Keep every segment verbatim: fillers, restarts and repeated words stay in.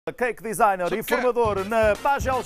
Cake designer e formador na Pagel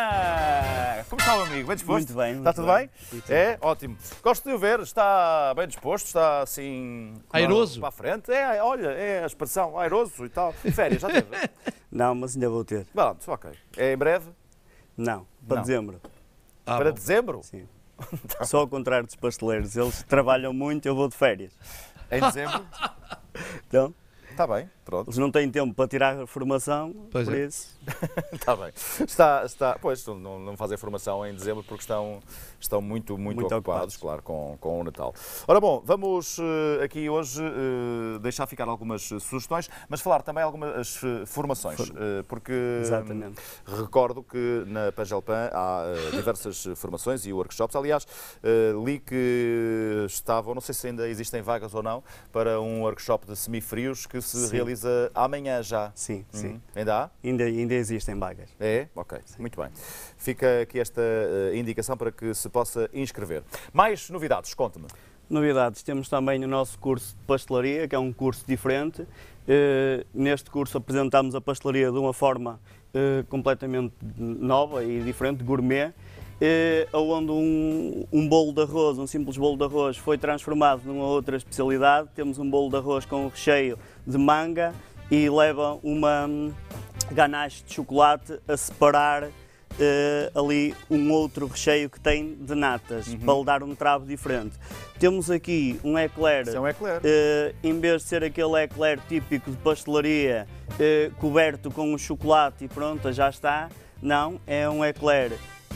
Spam. Como está o amigo? Bem disposto? Muito bem. Está muito tudo bem? bem? É, ótimo. Gosto de o ver, está bem disposto, está assim... Airoso? Para a frente. É, olha, é a expressão, airoso e tal. Férias, já teve? Não, mas ainda vou ter. Pronto, ok. É em breve? Não, para Não. dezembro. Ah, Para bom. dezembro? Sim. Só ao contrário dos pasteleiros, eles trabalham muito, eu vou de férias. Em dezembro? Então, Está bem, pronto. eles não têm tempo para tirar a formação, Pois por é. isso. Está bem. Está, está, pois, não, não fazem formação em dezembro porque estão, estão muito, muito, Muito ocupados, ocupados. claro, com, com o Natal. Ora bom, vamos eh, aqui hoje eh, deixar ficar algumas eh, sugestões, mas falar também algumas eh, formações, eh, porque Exatamente. hum, recordo que na Pagelpan há eh, diversas formações e workshops. Aliás, eh, li que estavam, não sei se ainda existem vagas ou não, para um workshop de semifrios que se Sim. realiza amanhã já. Sim, sim. Hum, ainda há? Ainda, ainda existem vagas. É? Ok, muito bem. Fica aqui esta uh, indicação para que se possa inscrever. Mais novidades, conte-me. Novidades, temos também o nosso curso de pastelaria, que é um curso diferente. Eh, neste curso apresentamos a pastelaria de uma forma eh, completamente nova e diferente, gourmet, eh, onde um, um bolo de arroz, um simples bolo de arroz, foi transformado numa outra especialidade. Temos um bolo de arroz com recheio de manga e leva uma hum, ganache de chocolate a separar Uh, ali um outro recheio que tem de natas, Uhum. para lhe dar um travo diferente. Temos aqui um eclair, Isso é um eclair. uh, em vez de ser aquele eclair típico de pastelaria, uh, coberto com o chocolate e pronto, já está. Não, é um eclair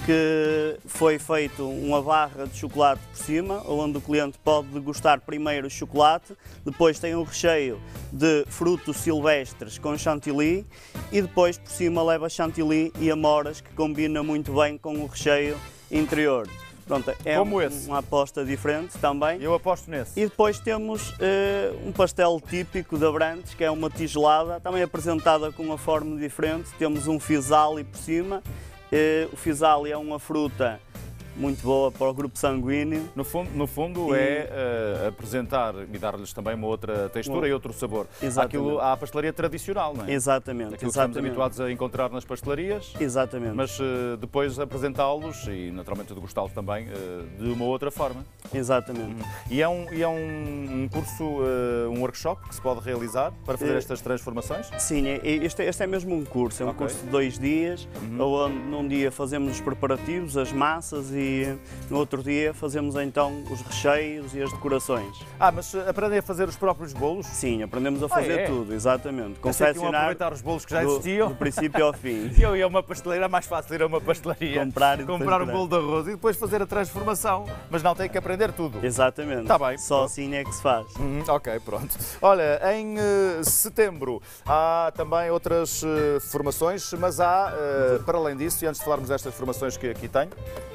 que foi feito uma barra de chocolate por cima, onde o cliente pode degustar primeiro o chocolate, depois tem um recheio de frutos silvestres com chantilly e depois por cima leva chantilly e amoras, que combina muito bem com o recheio interior. Pronto, é Como um- esse. uma aposta diferente também. Eu aposto nesse. E depois temos eh, um pastel típico de Abrantes, que é uma tigelada, também apresentada com uma forma diferente. Temos um fisali por cima. Eh, o fisali é uma fruta muito boa para o grupo sanguíneo. No fundo, no fundo E- é uh, apresentar e dar-lhes também uma outra textura Um- e outro sabor. Exatamente. Aquilo, à pastelaria tradicional, não é? Exatamente, Aquilo que estamos exatamente. habituados a encontrar nas pastelarias, Exatamente. mas uh, depois apresentá-los e naturalmente degustá-los também uh, de uma outra forma. Exatamente. E é um, e é um, um curso, uh, um workshop que se pode realizar para fazer Eh, estas transformações? Sim, é- este, este é mesmo um curso, é um Ok. curso de dois dias, onde num dia fazemos os preparativos, as massas e no outro dia fazemos então os recheios e as decorações. Ah, mas uh, aprendem a fazer os próprios bolos? Sim, aprendemos a fazer é? tudo, exatamente. Pensei que iam Confeccionar aproveitar os bolos que já do, existiam. do princípio ao fim. Eu ia a uma pasteleira, é mais fácil ir a uma pastelaria, Comprar e depois comprar um virar. bolo de arroz e depois fazer a transformação, mas não tem que aprender tudo. Exatamente. Tá bem, Só pronto. assim é que se faz. Uhum, ok, pronto. Olha, em eh, setembro há também outras eh, formações, mas há, eh, para além disso, e antes de falarmos destas formações que aqui tenho,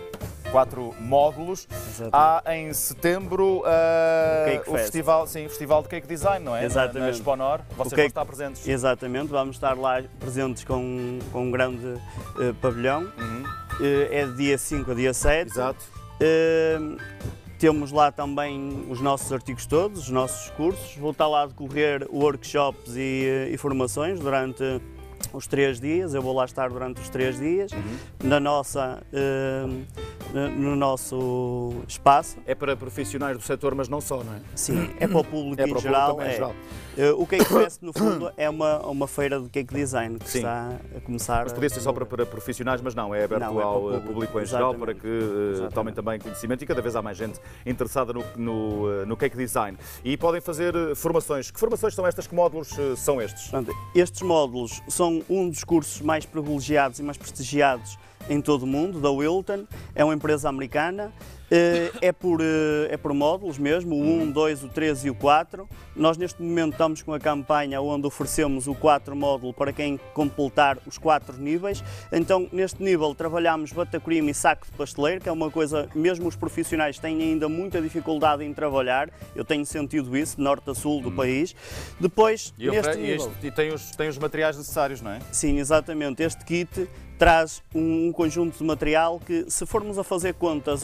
quatro módulos, Exatamente. há em setembro eh, O Cake o Fest. festival, sim, o festival de Cake Design, não é? Na- Na Exatamente. Exponor, vocês O vão Cake- estar presentes. Exatamente, vamos estar lá presentes com, com um grande eh, pavilhão. Uhum, Eh, é de dia cinco a dia sete. exato. Eh, temos lá também os nossos artigos todos, os nossos cursos. Vou estar lá a decorrer workshops e, eh, e formações durante os três dias. Eu vou lá estar durante os três dias na nossa, eh, no nosso espaço. É para profissionais do setor, mas não só, não é? Sim, é para o público É em para o público geral. também em é. geral. Eh, o Cake Fest, no fundo, é uma, uma feira de cake design que Sim. está a começar. Mas podia ser só para, para profissionais, mas não, é aberto Não, é para o ao público. público em geral Exatamente. para que eh, Exatamente. tomem também conhecimento e cada vez há mais gente interessada no, no, eh, no cake design. E podem fazer eh, formações. Que formações são estas? Que módulos eh, são estes? Portanto, estes módulos são um dos cursos mais privilegiados e mais prestigiados em todo o mundo, da Wilton. É uma empresa americana. Eh, É por, eh, é por módulos mesmo, o um, dois, o três e o quatro. Nós neste momento estamos com a campanha onde oferecemos o quatro módulo para quem completar os quatro níveis. Então, neste nível trabalhamos buttercream e saco de pasteleiro, que é uma coisa, mesmo os profissionais têm ainda muita dificuldade em trabalhar. Eu tenho sentido isso, de norte a sul do país. Depois, E, neste ofre- e nível... este- e tem, os, tem os materiais necessários, não é? Sim, exatamente. Este kit traz um conjunto de material que, se formos a fazer contas ao que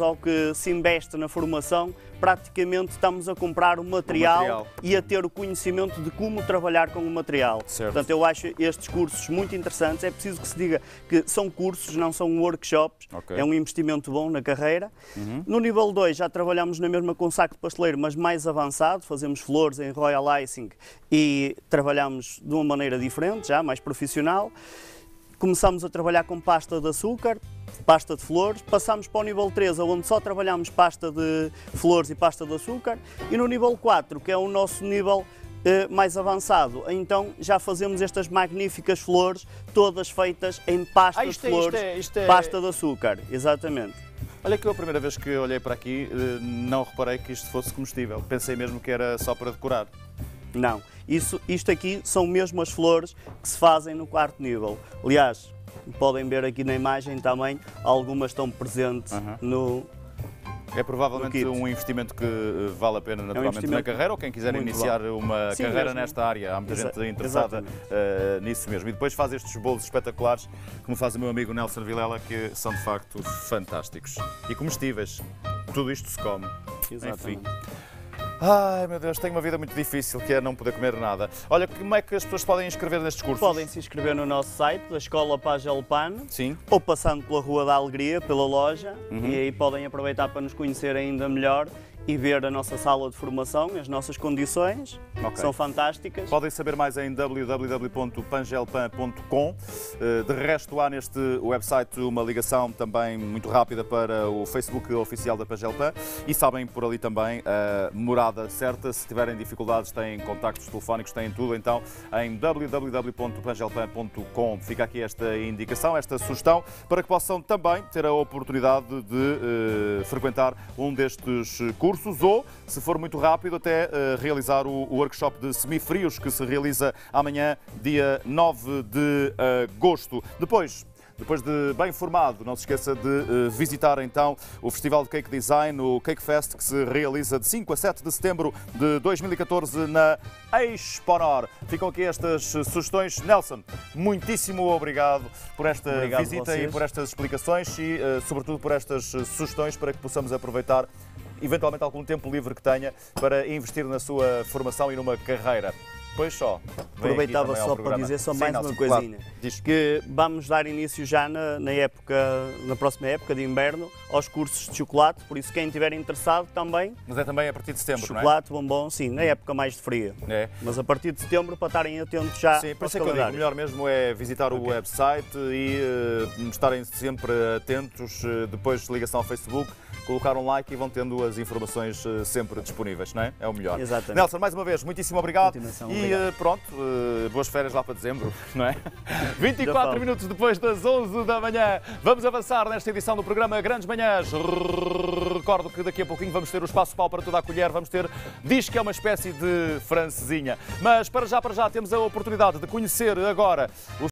uh, se investe na formação, praticamente estamos a comprar o material, o material e a ter o conhecimento de como trabalhar com o material. Certo. Portanto, eu acho estes cursos muito interessantes. É preciso que se diga que são cursos, não são workshops. Okay. É um investimento bom na carreira. Uhum. No nível dois já trabalhamos na mesma com saco de pasteleiro, mas mais avançado. Fazemos flores em royal icing e trabalhamos de uma maneira diferente, já mais profissional. Começamos a trabalhar com pasta de açúcar, pasta de flores, passamos para o nível três, onde só trabalhamos pasta de flores e pasta de açúcar, e no nível quatro, que é o nosso nível eh, mais avançado, então já fazemos estas magníficas flores, todas feitas em pasta ah, de isto flores, é, isto é, isto é... pasta de açúcar, exatamente. Olha que eu a primeira vez que olhei para aqui não reparei que isto fosse comestível, pensei mesmo que era só para decorar. Não, isso, isto aqui são mesmo as flores que se fazem no quarto nível. Aliás, podem ver aqui na imagem também, algumas estão presentes uhum. no É provavelmente no um investimento que vale a pena naturalmente é um na carreira, ou quem quiser iniciar bom. uma Sim, carreira mesmo. nesta área, há muita Exa gente interessada uh, nisso mesmo. E depois faz estes bolos espetaculares, como faz o meu amigo Nelson Vilela, que são de facto fantásticos. E comestíveis, tudo isto se come. Exatamente. Enfim. Ai, meu Deus, tenho uma vida muito difícil, que é não poder comer nada. Olha, como é que as pessoas podem inscrever nestes cursos? Podem se inscrever no nosso site, da Escola Pagelpan, Sim. ou passando pela Rua da Alegria, pela loja, uhum. e aí podem aproveitar para nos conhecer ainda melhor e ver a nossa sala de formação, as nossas condições, okay. que são fantásticas. Podem saber mais em w w w ponto pangelpan ponto com. De resto, há neste website uma ligação também muito rápida para o Facebook oficial da Pangelpan e sabem por ali também a morada certa. Se tiverem dificuldades, têm contactos telefónicos, têm tudo. Então, em w w w ponto pangelpan ponto com fica aqui esta indicação, esta sugestão, para que possam também ter a oportunidade de uh, frequentar um destes cursos. Ou, se for muito rápido, até uh, realizar o, o workshop de semifrios que se realiza amanhã, dia nove de agosto. Depois, Depois de bem formado, não se esqueça de uh, visitar então o Festival de Cake Design, o Cake Fest, que se realiza de cinco a sete de setembro de dois mil e catorze na Exponor. Ficam aqui estas sugestões. Nelson, muitíssimo obrigado por esta obrigado visita e por estas explicações e, uh, sobretudo, por estas sugestões para que possamos aproveitar eventualmente algum tempo livre que tenha para investir na sua formação e numa carreira. Pois só. Aproveitava só para dizer só mais Sim, uma coisinha. Claro. Diz que vamos dar início já na, na, época, na próxima época de inverno aos cursos de chocolate, por isso quem estiver interessado também. Mas é também a partir de setembro, chocolate, não é? bombom, sim, na época mais de frio. É. Mas a partir de setembro para estarem atentos já. Sim, por isso é que eu digo, o melhor mesmo é visitar okay. o website e uh, estarem sempre atentos, uh, depois de ligação ao Facebook, colocar um like e vão tendo as informações uh, sempre disponíveis, não é? É o melhor. Exatamente. Nelson, mais uma vez, muitíssimo obrigado. E obrigado. Uh, pronto, uh, boas férias lá para dezembro, não é? vinte e quatro minutos depois das onze da manhã, vamos avançar nesta edição do programa Grandes Manhãs. Recordo que daqui a pouquinho vamos ter o Espaço Pau para toda a colher, vamos ter, diz que é uma espécie de francesinha. Mas para já, para já, temos a oportunidade de conhecer agora o